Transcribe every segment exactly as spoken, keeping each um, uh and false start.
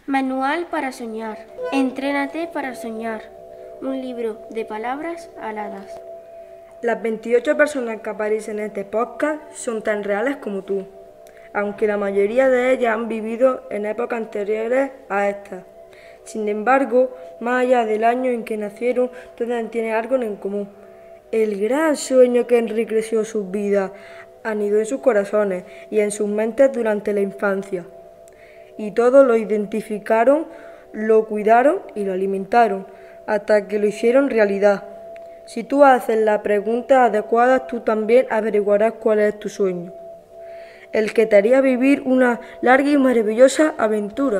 Manual para soñar. Entrénate para soñar. Un libro de palabras aladas. Las veintiocho personas que aparecen en este podcast son tan reales como tú, aunque la mayoría de ellas han vivido en épocas anteriores a esta. Sin embargo, más allá del año en que nacieron, todas tienen algo en común. El gran sueño que enriqueció sus vidas anidó en sus corazones y en sus mentes durante la infancia. Y todos lo identificaron, lo cuidaron y lo alimentaron, hasta que lo hicieron realidad. Si tú haces las preguntas adecuadas, tú también averiguarás cuál es tu sueño, el que te haría vivir una larga y maravillosa aventura.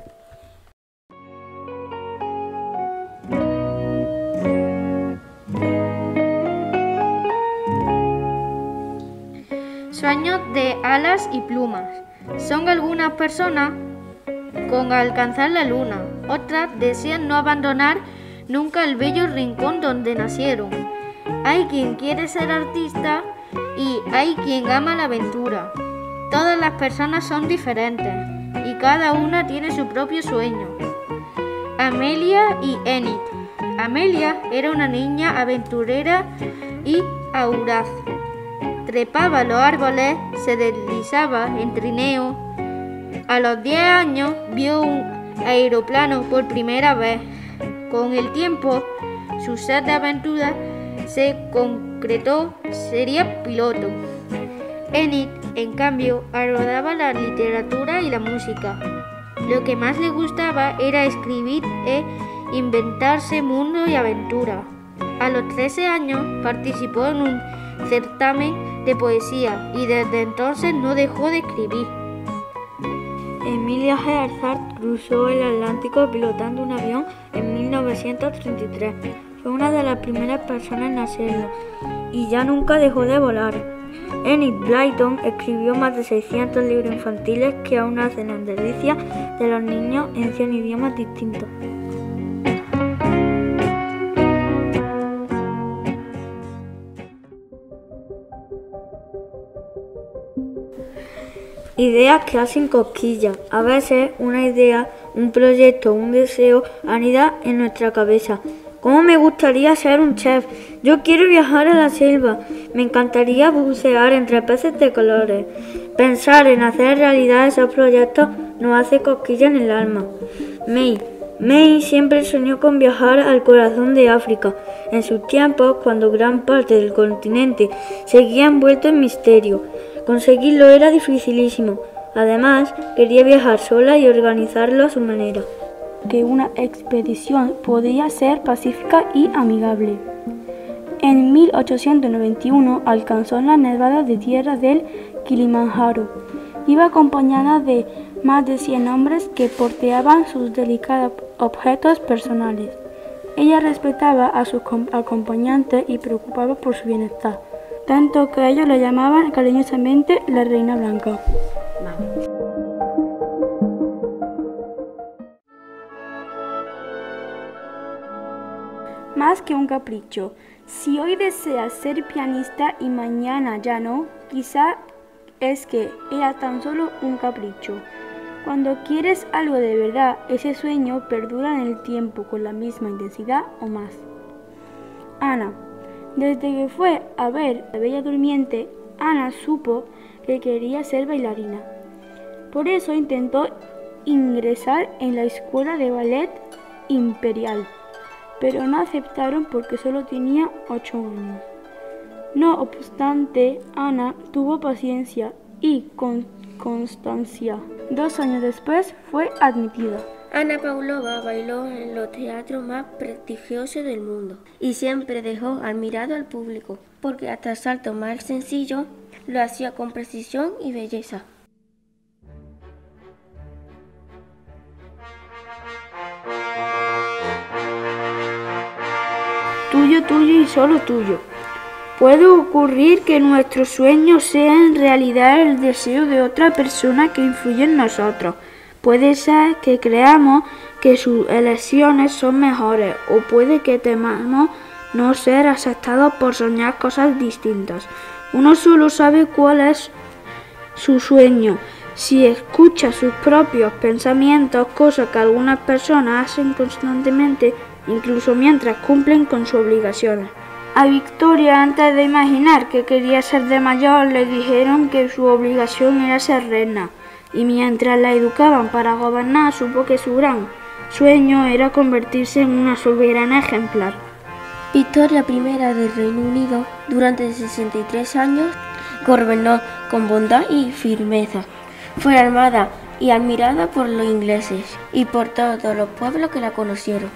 Sueños de alas y plumas. Son algunas personas con alcanzar la luna, otras desean no abandonar nunca el bello rincón donde nacieron. Hay quien quiere ser artista y hay quien ama la aventura. Todas las personas son diferentes y cada una tiene su propio sueño. Amelia y Enid. Amelia era una niña aventurera y audaz. Trepaba los árboles, se deslizaba en trineo. A los diez años vio un aeroplano por primera vez. Con el tiempo, su sed de aventura se concretó, sería piloto. Enid, en cambio, adoraba la literatura y la música. Lo que más le gustaba era escribir e inventarse mundo y aventura. A los trece años participó en un certamen de poesía y desde entonces no dejó de escribir. Emilia Earhart cruzó el Atlántico pilotando un avión en mil novecientos treinta y tres. Fue una de las primeras personas en hacerlo y ya nunca dejó de volar. Enid Blyton escribió más de seiscientos libros infantiles que aún hacen las delicias de los niños en cien idiomas distintos. Ideas que hacen cosquillas. A veces una idea, un proyecto, un deseo anida en nuestra cabeza. ¿Cómo me gustaría ser un chef? Yo quiero viajar a la selva. Me encantaría bucear entre peces de colores. Pensar en hacer realidad esos proyectos nos hace cosquillas en el alma. May. May siempre soñó con viajar al corazón de África, en sus tiempos cuando gran parte del continente seguía envuelto en misterio. Conseguirlo era dificilísimo. Además, quería viajar sola y organizarlo a su manera. Que una expedición podía ser pacífica y amigable. En mil ochocientos noventa y uno alcanzó las nevadas de tierra del Kilimanjaro. Iba acompañada de más de cien hombres que porteaban sus delicados objetos personales. Ella respetaba a sus acompañantes y preocupaba por su bienestar, tanto que ellos la llamaban cariñosamente la Reina Blanca. Más que un capricho. Si hoy deseas ser pianista y mañana ya no, quizá es que era tan solo un capricho. Cuando quieres algo de verdad, ese sueño perdura en el tiempo con la misma intensidad o más. Ana. Desde que fue a ver La Bella Durmiente, Ana supo que quería ser bailarina. Por eso intentó ingresar en la Escuela de Ballet Imperial, pero no aceptaron porque solo tenía ocho años. No obstante, Ana tuvo paciencia y con constancia. Dos años después fue admitida. Ana Pavlova bailó en los teatros más prestigiosos del mundo y siempre dejó admirado al público, porque hasta el salto más sencillo lo hacía con precisión y belleza. Tuyo, tuyo y solo tuyo. Puede ocurrir que nuestro sueño sea en realidad el deseo de otra persona que influye en nosotros. Puede ser que creamos que sus elecciones son mejores o puede que temamos no ser aceptados por soñar cosas distintas. Uno solo sabe cuál es su sueño. si escucha sus propios pensamientos, cosa que algunas personas hacen constantemente, incluso mientras cumplen con sus obligaciones. A Victoria, antes de imaginar que quería ser de mayor, le dijeron que su obligación era ser reina, y mientras la educaban para gobernar, supo que su gran sueño era convertirse en una soberana ejemplar. Victoria primera del Reino Unido, durante sesenta y tres años, gobernó con bondad y firmeza. Fue amada y admirada por los ingleses y por todos los pueblos que la conocieron.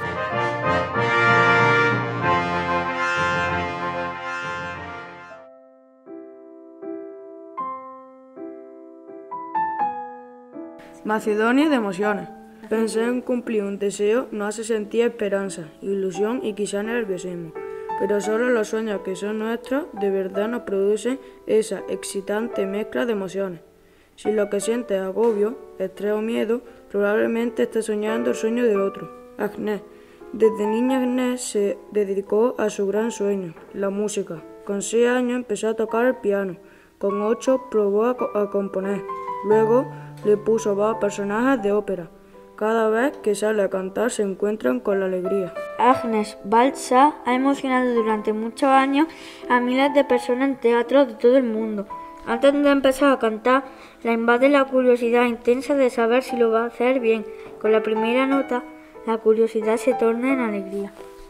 Macedonia de emociones. Pensar en cumplir un deseo nos hace sentir esperanza, ilusión y quizá nerviosismo. Pero solo los sueños que son nuestros de verdad nos producen esa excitante mezcla de emociones. Si lo que sientes es agobio, estrés o miedo, probablemente estés soñando el sueño del otro. Agnès. Desde niña Agnès se dedicó a su gran sueño, la música. Con seis años empezó a tocar el piano. Con ocho probó a, co a componer. Luego le puso voz a personajes de ópera. Cada vez que sale a cantar se encuentran con la alegría. Agnès Balsa ha emocionado durante muchos años a miles de personas en teatros de todo el mundo. Antes de empezar a cantar, la invade la curiosidad intensa de saber si lo va a hacer bien. Con la primera nota, la curiosidad se torna en alegría.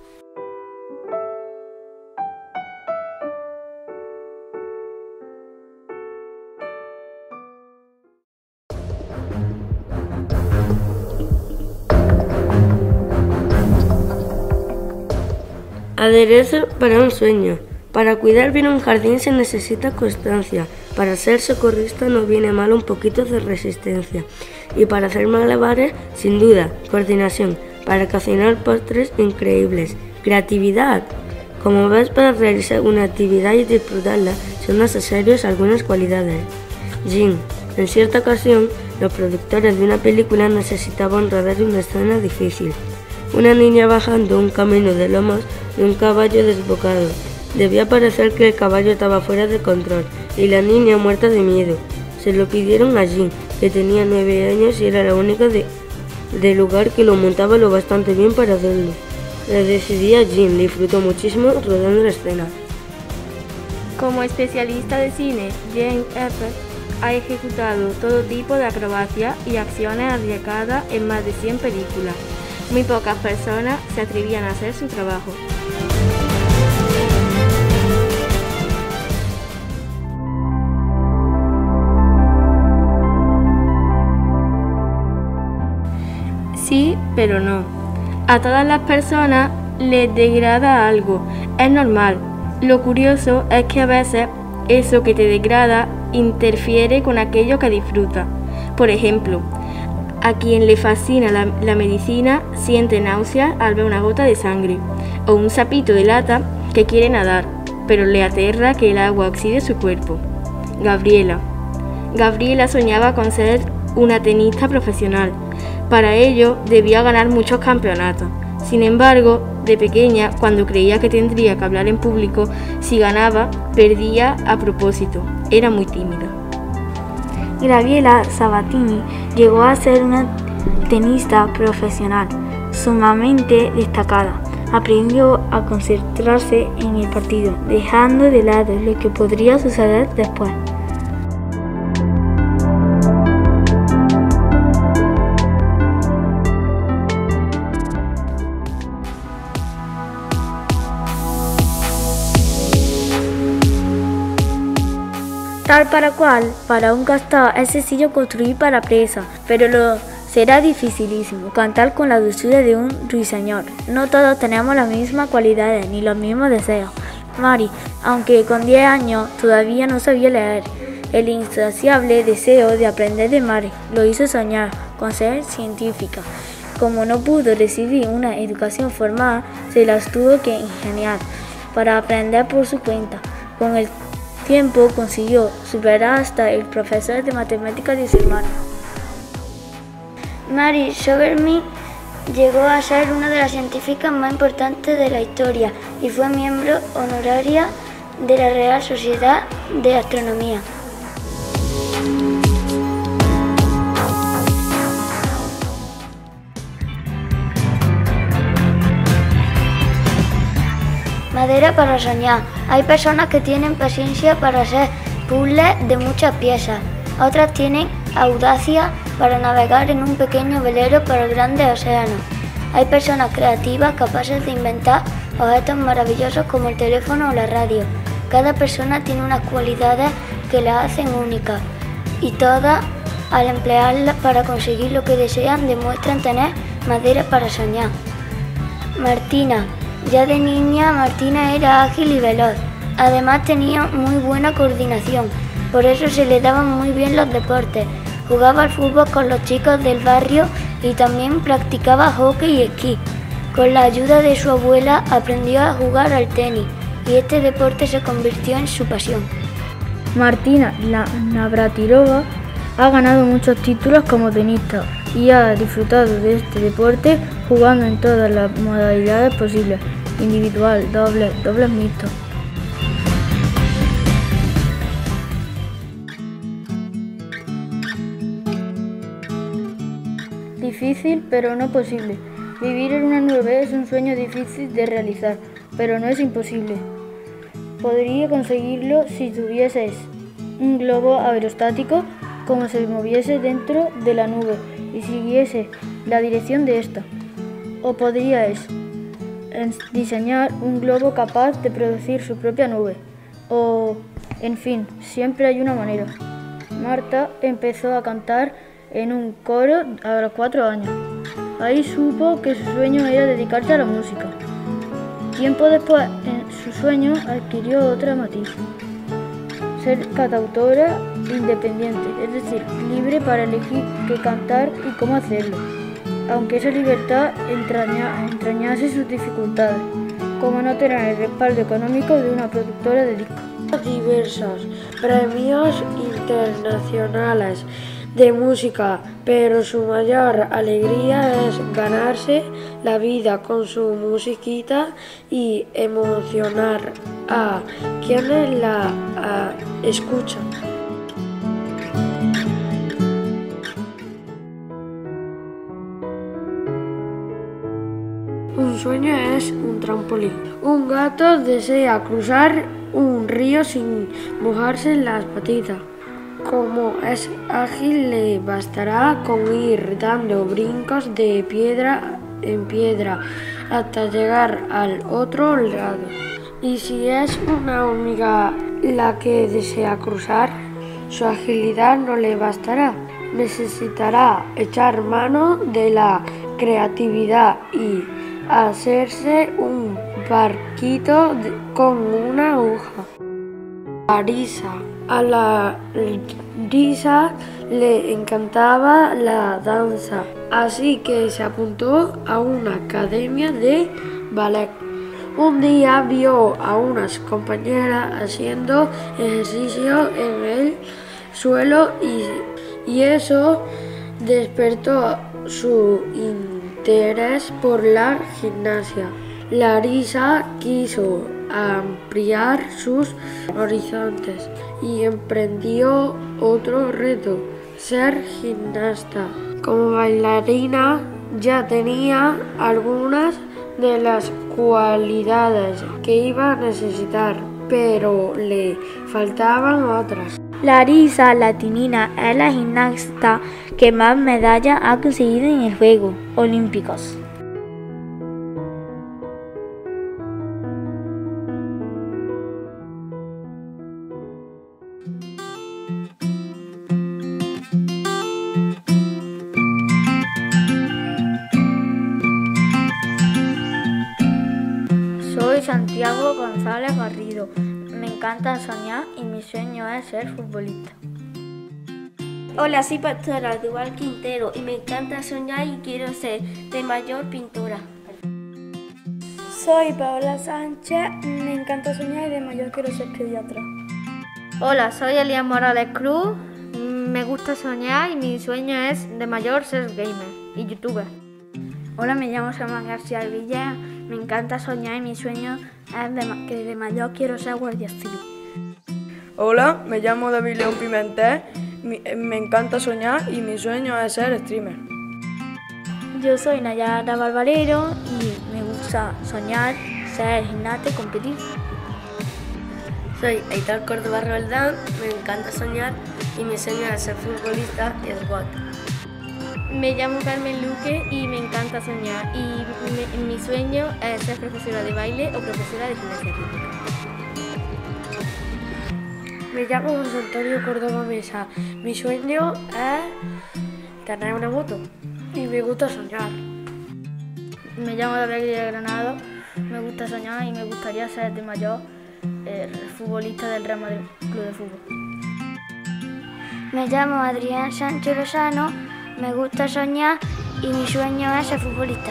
Aderezo para un sueño. Para cuidar bien un jardín se necesita constancia. Para ser socorrista no viene mal un poquito de resistencia. Y para hacer malabares, sin duda, coordinación. Para cocinar postres increíbles, creatividad. Como ves, para realizar una actividad y disfrutarla son necesarias algunas cualidades. Jean. En cierta ocasión, los productores de una película necesitaban rodar una escena difícil. Una niña bajando un camino de lomos de un caballo desbocado. Debía parecer que el caballo estaba fuera de control y la niña muerta de miedo. Se lo pidieron a Jean, que tenía nueve años y era la única de, del lugar que lo montaba lo bastante bien para hacerlo. Le decidí a Jean, disfrutó muchísimo rodando la escena. Como especialista de cine, Jane Effert ha ejecutado todo tipo de acrobacias y acciones arriesgadas en más de cien películas. Muy pocas personas se atrevían a hacer su trabajo. Sí, pero no. A todas las personas les degrada algo. Es normal. Lo curioso es que a veces eso que te degrada interfiere con aquello que disfruta. Por ejemplo, a quien le fascina la, la medicina siente náuseas al ver una gota de sangre, o un sapito de lata que quiere nadar, pero le aterra que el agua oxide su cuerpo. Gabriela. Gabriela soñaba con ser una tenista profesional. Para ello debía ganar muchos campeonatos. Sin embargo, de pequeña, cuando creía que tendría que hablar en público, si ganaba, perdía a propósito. Era muy tímida. Gabriela Sabatini llegó a ser una tenista profesional, sumamente destacada. Aprendió a concentrarse en el partido, dejando de lado lo que podría suceder después. Tal para cual, para un castor es sencillo construir para presa, pero lo será dificilísimo cantar con la dulzura de un ruiseñor. No todos tenemos las mismas cualidades ni los mismos deseos. Mary, aunque con diez años todavía no sabía leer, el insaciable deseo de aprender de Mary lo hizo soñar con ser científica. Como no pudo recibir una educación formal, se las tuvo que ingeniar para aprender por su cuenta. Con el tiempo consiguió superar hasta el profesor de matemáticas de su hermano. Mary Sugarman llegó a ser una de las científicas más importantes de la historia y fue miembro honoraria de la Real Sociedad de Astronomía. madera para soñar. Hay personas que tienen paciencia para hacer puzzles de muchas piezas. Otras tienen audacia para navegar en un pequeño velero por el grande océano. Hay personas creativas capaces de inventar objetos maravillosos como el teléfono o la radio. Cada persona tiene unas cualidades que la hacen única y todas, al emplearlas para conseguir lo que desean, demuestran tener madera para soñar. Martina. Ya de niña, Martina era ágil y veloz. Además tenía muy buena coordinación, por eso se le daban muy bien los deportes. Jugaba al fútbol con los chicos del barrio y también practicaba hockey y esquí. Con la ayuda de su abuela aprendió a jugar al tenis y este deporte se convirtió en su pasión. Martina Navratilova ha ganado muchos títulos como tenista y ha disfrutado de este deporte jugando en todas las modalidades posibles, individual, doble, dobles mixtos. Difícil, pero no posible. Vivir en una nube es un sueño difícil de realizar, pero no es imposible. Podría conseguirlo si tuvieses un globo aerostático como se moviese dentro de la nube y siguiese la dirección de esta. O podríais diseñar un globo capaz de producir su propia nube. O, en fin, siempre hay una manera. Marta empezó a cantar en un coro a los cuatro años. Ahí supo que su sueño era dedicarse a la música. Tiempo después, en su sueño adquirió otra matiz: ser cantautora independiente, es decir, libre para elegir qué cantar y cómo hacerlo, aunque esa libertad entraña, entrañase sus dificultades, como no tener el respaldo económico de una productora de discos. Diversos premios internacionales de música, pero su mayor alegría es ganarse la vida con su musiquita y emocionar a quienes la a, escuchan. Un sueño es un trampolín. Un gato desea cruzar un río sin mojarse las patitas. Como es ágil, le bastará con ir dando brincos de piedra en piedra hasta llegar al otro lado. Y si es una hormiga la que desea cruzar, su agilidad no le bastará. Necesitará echar mano de la creatividad y hacerse un barquito con una aguja. Larisa. A la Larisa le encantaba la danza, así que se apuntó a una academia de ballet. Un día vio a unas compañeras haciendo ejercicio en el suelo y, y eso despertó su interés por la gimnasia. Larisa quiso ampliar sus horizontes y emprendió otro reto: ser gimnasta. Como bailarina ya tenía algunas de las cualidades que iba a necesitar, pero le faltaban otras. Larisa Latinina es la gimnasta que más medallas ha conseguido en los Juegos Olímpicos. Soy Santiago González Garrido. Me encanta soñar y mi sueño es ser futbolista. Hola, soy Pastora Duval Quintero y me encanta soñar y quiero ser de mayor pintora. Soy Paola Sánchez, me encanta soñar y de mayor quiero ser pediatra. Hola, soy Elías Morales Cruz, me gusta soñar y mi sueño es de mayor ser gamer y youtuber. Hola, me llamo Samuel García Villa, me encanta soñar y mi sueño es de, que de mayor quiero ser guardia civil. Hola, me llamo David León Pimentel, me, me encanta soñar y mi sueño es ser streamer. Yo soy Nayara Barbarero y me gusta soñar ser gimnasta y competir. Soy Aitor Córdoba Roldán, me encanta soñar y mi sueño es ser futbolista y squat. Me llamo Carmen Luque y me encanta soñar y mi, mi sueño es ser profesora de baile o profesora de gimnasia rítmica. Me llamo José Antonio Córdoba Mesa. Mi sueño es tener una moto y me gusta soñar. Me llamo Gabriel de Granado, me gusta soñar y me gustaría ser de mayor eh, futbolista del Real Madrid Club de Fútbol. Me llamo Adrián Sánchez Lozano, me gusta soñar y mi sueño es ser futbolista.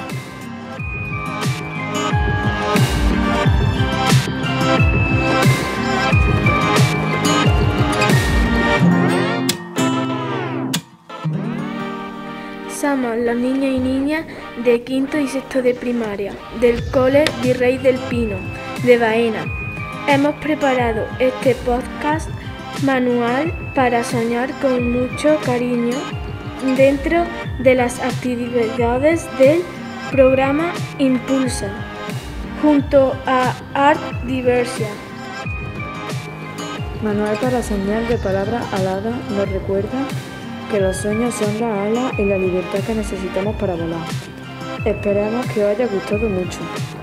Somos los niños y niñas de quinto y sexto de primaria, del Cole Virrey del Pino, de Baena. Hemos preparado este podcast manual para soñar con mucho cariño dentro de las actividades del programa Impulsa, junto a Art Diversia. Manual para soñar de palabra alada nos recuerda que los sueños son la ala y la libertad que necesitamos para volar. Esperamos que os haya gustado mucho.